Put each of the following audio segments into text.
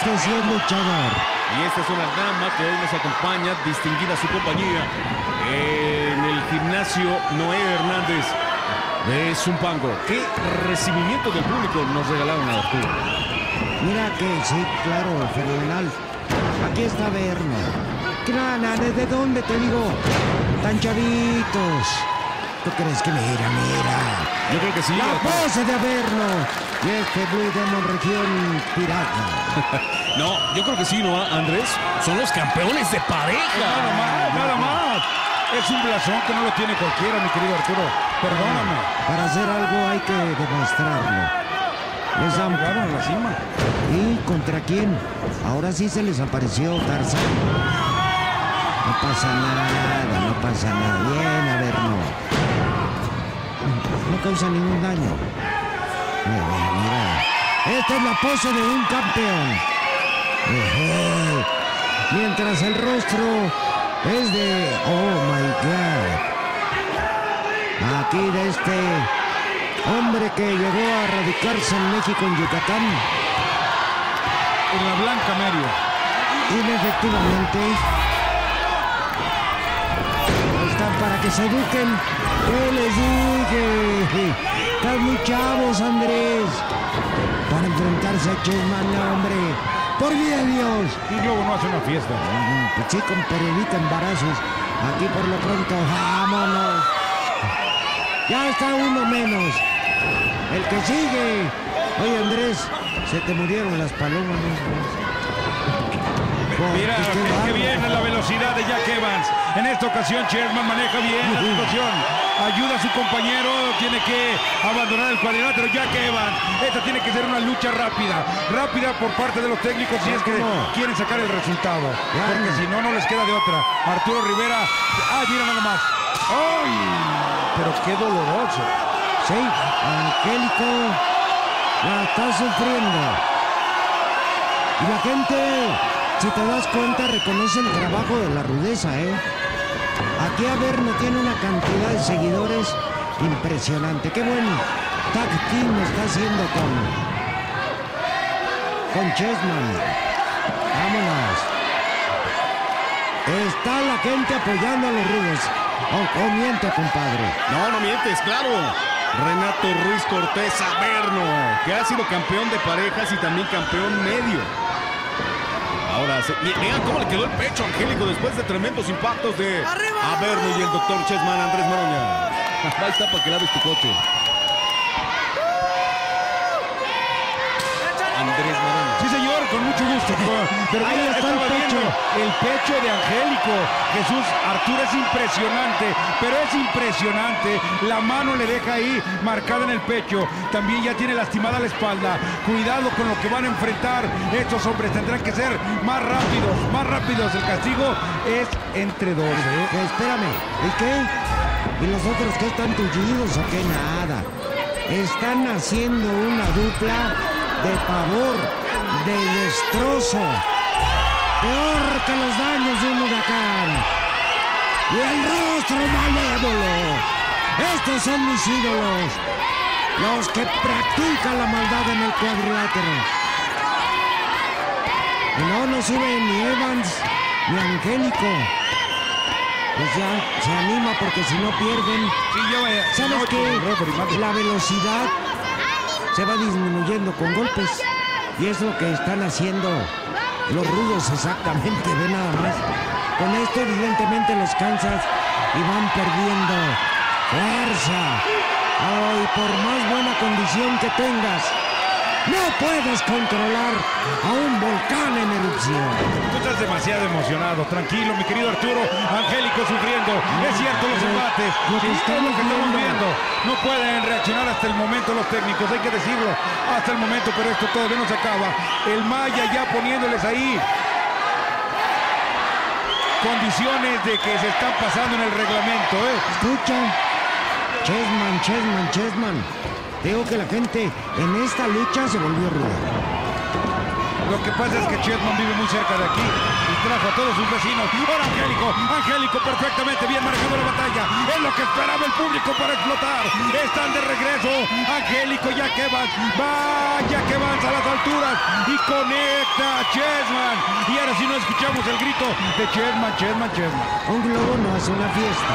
Este sí es luchador. Y esta es una dama que hoy nos acompaña, distinguida su compañía en el gimnasio Noé Hernández de Zumpango. ¿Qué recibimiento del público nos regalaron a Arturo? Mira que sí, claro, fenomenal. Aquí está Averno. Crana, ¿desde dónde te digo? Tan chavitos. ¿Tú crees que mira? Yo creo que sí. La pose de Averno. Y este Blue Demon región pirata. No, yo creo que sí, ¿no, Andrés? Son los campeones de pareja. Nada más. Es un blasón que no lo tiene cualquiera, mi querido Arturo. Perdóname. Para hacer algo hay que demostrarlo. Les han Llegaron a la cima. ¿Y contra quién? Ahora sí se les apareció Tarzán. No pasa nada. Bien, Averno. No causa ningún daño. Mira. Esta es la pose de un campeón. Mientras el rostro es de... Oh, my God. Aquí de este hombre que llegó a radicarse en México, en Yucatán. En la Blanca Medio. Inefectivamente. Están para que se eduquen. ¿Qué les dije? Están muy chavos, Andrés. Para enfrentarse a Chessman, hombre. ¡Por vida de Dios! Y Globo no hace una fiesta. Pues sí, pero evita embarazos. Aquí por lo pronto, vámonos. Ya está uno menos. El que sigue. Oye, Andrés, se te murieron las palomas. Mira, que viene la velocidad de Jack Evans. En esta ocasión, Chessman maneja bien la situación. Ayuda a su compañero, tiene que abandonar el cuadrilátero. Jack Evans, esta tiene que ser una lucha rápida por parte de los técnicos si es que quieren sacar el resultado. Porque si no, no les queda de otra. Arturo Rivera, mira nada más. ¡Ay! Pero qué doloroso. Sí, Angélico la está sufriendo. Y la gente, si te das cuenta, reconoce el trabajo de la rudeza, ¿eh? Aquí Averno tiene una cantidad de seguidores impresionante. Qué buen tag team está haciendo con Chessman. Vámonos. Está la gente apoyando a los rudos. Oh, miente, compadre. No mientes, claro. Renato Ruiz Cortés Averno, que ha sido campeón de parejas y también campeón medio. Ahora, vean cómo le quedó el pecho a Angélico después de tremendos impactos de Averno y el doctor Chessman, Andrés Maroña. Ahí está para que laves tu coche. Andrés Maroña. Sí, señor, con mucho gusto. Pero ahí está el pecho. El pecho de Angélico. Jesús, Arturo es impresionante, pero es impresionante. La mano le deja ahí marcada en el pecho. También ya tiene lastimada la espalda. Cuidado con lo que van a enfrentar. Estos hombres tendrán que ser más rápidos. El castigo es entre dos. Espérame, ¿y qué? ¿Y los otros qué están tullidos o qué? Nada. Están haciendo una dupla de pavor, de destrozo. Peor que los daños de un huracán. Y el rostro malévolo. Estos son mis ídolos. Los que practican la maldad en el cuadrilátero. Y no sube ni Evans ni Angélico. Pues ya se anima porque si no pierden. Sí, ¿Sabes qué? La velocidad se va disminuyendo con golpes. Y es lo que están haciendo los rudos exactamente, ve nada más. Con esto evidentemente los cansas y van perdiendo fuerza. Ay, por más buena condición que tengas, no puedes controlar a un volcán en erupción. Tú estás demasiado emocionado. Tranquilo, mi querido Arturo. Angélico sufriendo. Es cierto, los embates. Lo que Sí, es estamos lo que estamos viendo. viendo. No pueden reaccionar hasta el momento los técnicos. Hay que decirlo. Hasta el momento, pero esto todavía no se acaba. El Maya ya poniéndoles ahí condiciones de que se están pasando en el reglamento. Escucha. Chessman. Digo que la gente en esta lucha se volvió ruda. Lo que pasa es que Chessman vive muy cerca de aquí y trajo a todos sus vecinos. Ahora Angélico perfectamente bien manejando la batalla. Es lo que esperaba el público para explotar. Están de regreso. Angélico, Jack Evans. Va Jack Evans a las alturas y conecta a Chessman. Y ahora sí no escuchamos el grito de Chessman. Un globo no hace una fiesta.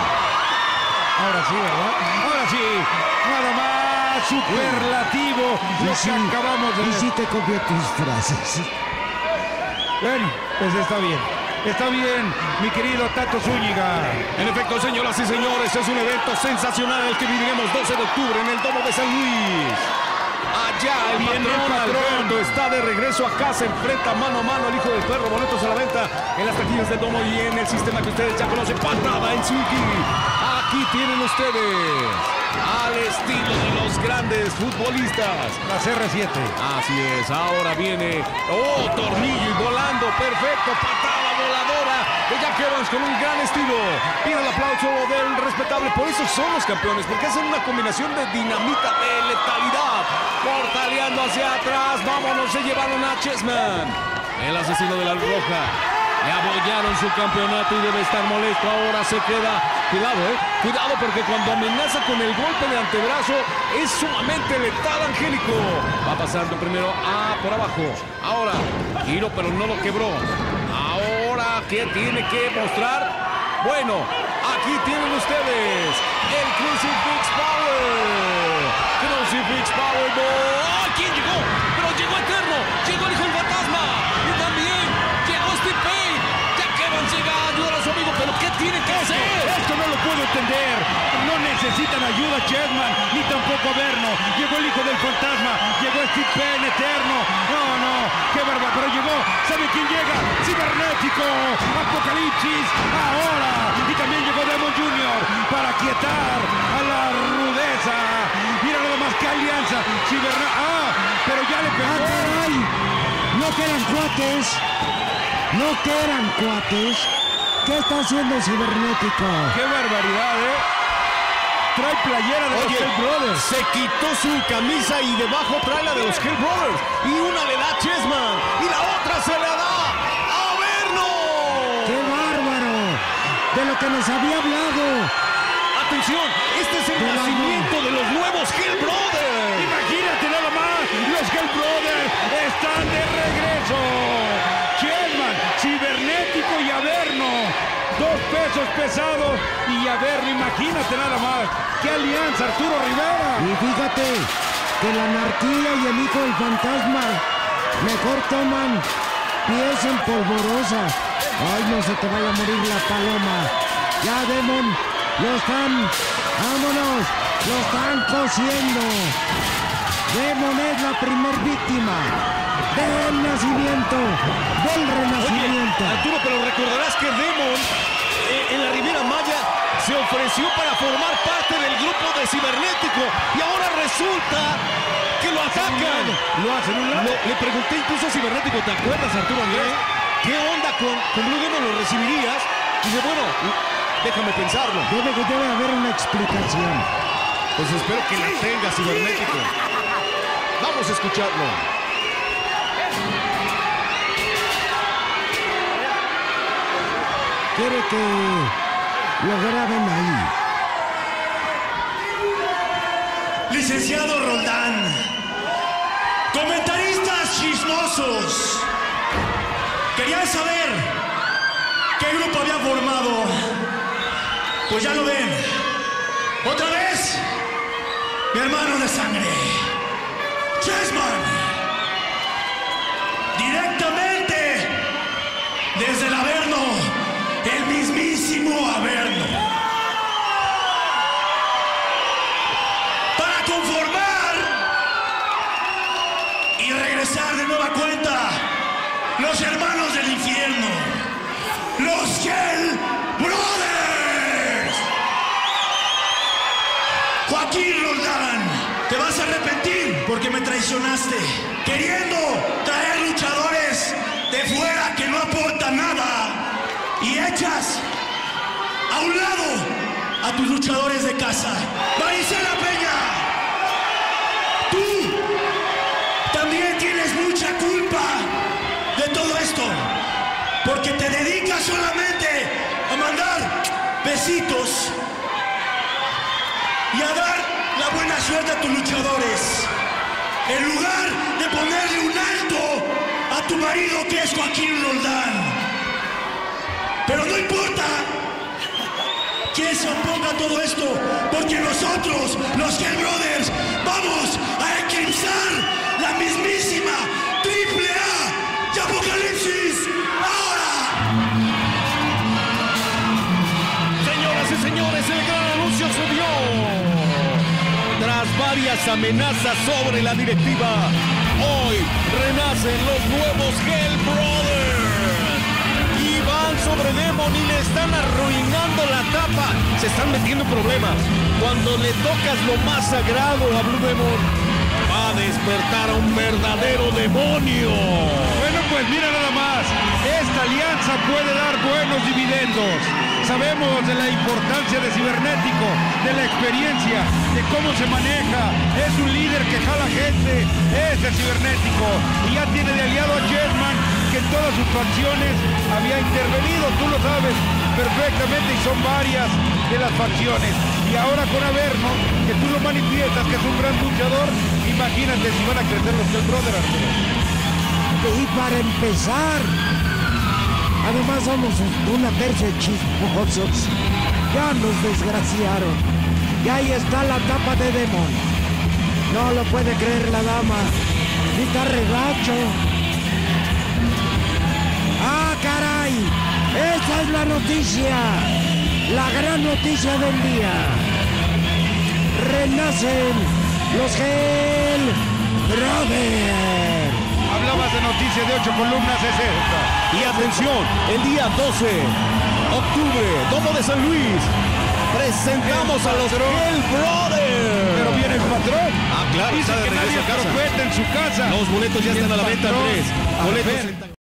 Ahora sí, ¿verdad? Ahora sí. Nada más superlativo. Lo que acabamos de ver. Y sí te copié tus frases. Bueno, pues está bien. Está bien, mi querido Tato Zúñiga. En efecto, señoras y señores, es un evento sensacional el que viviremos 12 de octubre en el Domo de San Luis. Allá el patrón está de regreso a casa, enfrenta mano a mano al hijo del perro. Boletos a la venta en las taquillas del Domo y en el sistema que ustedes ya conocen. Patada en Suki. Aquí tienen ustedes al estilo de los grandes futbolistas. La CR7. Así es, ahora viene. ¡Oh, tornillo y volando! ¡Perfecto! Patada voladora de Jack Evans con un gran estilo. Pide el aplauso del respetable. Por eso son los campeones, porque hacen una combinación de dinamita, de letalidad. Portaleando hacia atrás. Vámonos, se llevaron a Chessman. El asesino de la roja. Le abollaron su campeonato y debe estar molesto. Ahora se queda. Cuidado, cuidado, porque cuando amenaza con el golpe de antebrazo es sumamente letal Angélico. Va pasando primero por abajo. Ahora, giro, pero no lo quebró. Ahora, ¿qué tiene que mostrar? Bueno, aquí tienen ustedes el Crucifix Power. Crucifix Power. ¡Oh! ¿Quién llegó? Pero llegó Eterno. Llegó el hijo del fantasma. Y también llegó Steve Payne. Jack Evans llega a ayudar a su amigo. ¿Pero qué tiene que hacer? Esto no lo puedo entender. No necesitan ayuda Chessman, ni tampoco Averno. Llegó el hijo del fantasma. Llegó Steve Payne, Eterno. No. Qué bárbaro. Pero llegó. ¿Sabe quién llega? Cibernético. Apocalipsis. Ahora. Y también llegó Demon Jr. para quietar a la rudeza. Mira nada más que alianza. Pero ya le pegó. ¡Ay! No que eran cuates. No que eran cuates. ¿Qué está haciendo Cibernético? ¡Qué barbaridad, Trae playera de los Hell Brothers. Se quitó su camisa y debajo trae la de los Hell Brothers. Y una le da a Chessman y la otra se la da a Averno. ¡Qué bárbaro! De lo que nos había hablado. Atención, este es el nacimiento de los nuevos Hell Brothers. Imagínate nada más, los Hell Brothers están de regreso. Chessman, Cibernético y Averno. 2 pesos pesados y Averno, imagínate nada más. ¡Qué alianza, Arturo Rivera! Y fíjate que la anarquía y el hijo del fantasma mejor toman pies en polvorosa. ¡Ay, no se te vaya a morir la paloma! Ya, Demon, lo están... ¡Vámonos! ¡Lo están cosiendo! Demon es la primer víctima del nacimiento, del renacimiento. Oye, Arturo, pero recordarás que Demon en la Riviera Maya se ofreció para formar parte del grupo de Cibernético y ahora resulta que lo atacan. Lo hacen un lado. Le pregunté incluso a Cibernético, ¿te acuerdas, Arturo Andrés? ¿Qué onda con Blue Demon? ¿Lo recibirías? Y dice, bueno, déjame pensarlo. Debe haber una explicación. Pues espero que la tenga Cibernético. Vamos a escucharlo. Quiere que lo graben ahí. Licenciado Roldán, comentaristas chismosos, querían saber qué grupo había formado. Pues ya lo ven. Otra vez, mi hermano de sangre, Chessman, directamente desde el Averno, el mismísimo Averno, para conformar y regresar de nueva cuenta los hermanos del infierno, los Hell Brothers. Joaquín Roldán, te vas a arrepentir porque me traicionaste, queriendo traer luchadores de fuera que no aportan nada y echas a un lado a tus luchadores de casa. Marisela Peña, tú también tienes mucha culpa de todo esto, porque te dedicas solamente a mandar besitos y a dar la buena suerte a tus luchadores, en lugar de ponerle un alto a tu marido, que es Joaquín Roldán. Pero no importa quién se oponga a todo esto, porque nosotros, los Hell Brothers, vamos a eclipsar la mismísima AAA y Apocalipsis ahora. Señoras y señores, el gran anuncio se dio. Tras varias amenazas sobre la directiva, hoy renacen los nuevos Hell Brothers. Y van sobre Demon y le están arruinando la tapa. Se están metiendo en problemas. Cuando le tocas lo más sagrado a Blue Demon, va a despertar a un verdadero demonio. Bueno, pues mira nada más. Esta alianza puede dar buenos dividendos. Sabemos de la importancia de Cibernético, de la experiencia, de cómo se maneja. Es un líder que jala gente. Es el Cibernético. Y ya tiene de aliado a Jetman, que en todas sus facciones había intervenido. Tú lo sabes perfectamente, y son varias de las facciones. Y ahora con Averno, que tú lo manifiestas, que es un gran luchador, imagínate si van a crecer los Hell Brothers, Arturo. Y para empezar, además somos una tercia de chismosos. Ya nos desgraciaron. Y ahí está la tapa de Demon. No lo puede creer la dama. Y está regacho. ¡Ah, caray! ¡Esa es la noticia! La gran noticia del día. Renacen los Hell Brothers. Hablabas de noticias de 8 columnas, es esta. Y atención, el día 12 de octubre, Domo de San Luis, presentamos a los Hell Brothers. Pero viene el patrón. Ah, claro, Dice está de que nadie regreso a casa. profeta en su casa. Los boletos ya Y están el a la venta, patrón, Andrés. a Boletos ver, en